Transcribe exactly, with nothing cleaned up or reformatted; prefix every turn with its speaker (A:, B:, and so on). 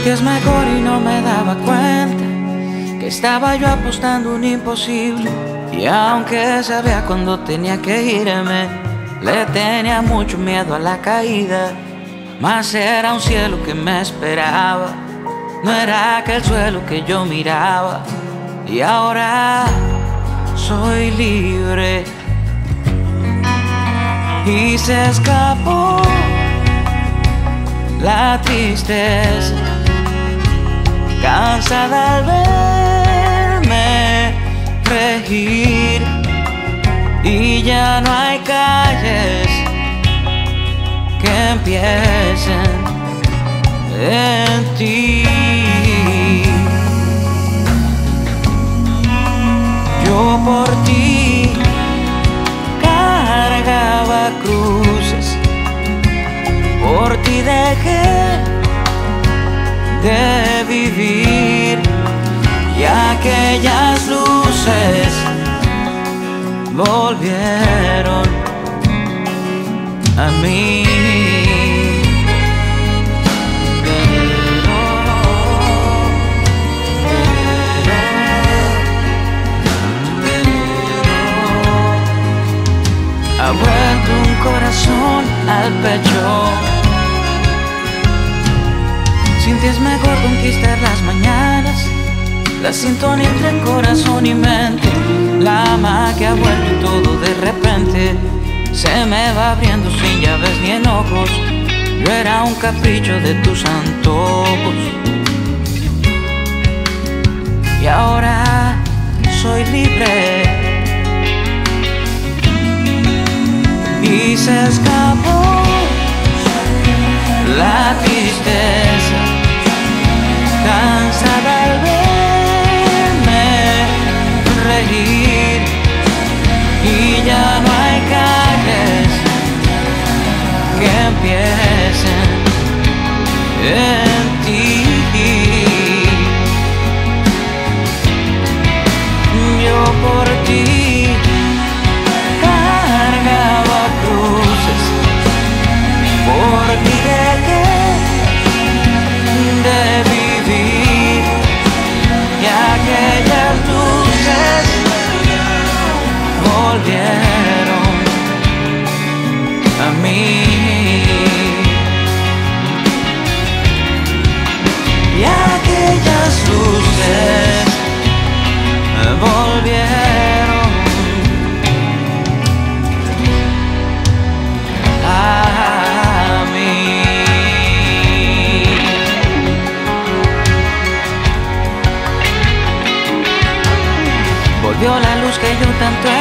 A: sentías mejor y no me daba cuenta que estaba yo apostando un imposible. Y aunque sabía cuando tenía que irme, le tenía mucho miedo a la caída. Mas era un cielo que me esperaba, no era aquel suelo que yo miraba. Y ahora soy libre y se escapó la tristeza, cansada al verme regir. Y ya no hay calles que empiecen en ti. Yo por ti cargaba cruces, por ti dejé de vivir, y aquellas luces volvieron a mí. Ha vuelto un corazón al pecho. Sin ti es mejor conquistar las mañanas, la sintonía entre el corazón y mente. La magia ha vuelto y todo de repente se me va abriendo sin llaves ni enojos. Yo era un capricho de tus antojos y ahora soy libre. Y se escapó la tristeza, cansada al verme reír. Y ya no hay calles que empiecen en ti. Yo por ti cargaba cruces, por ti dejé de vivir, y aquellas luces volvieron a mí. Y aquellas luces volvieron a mí. Volvió la luz que yo tanto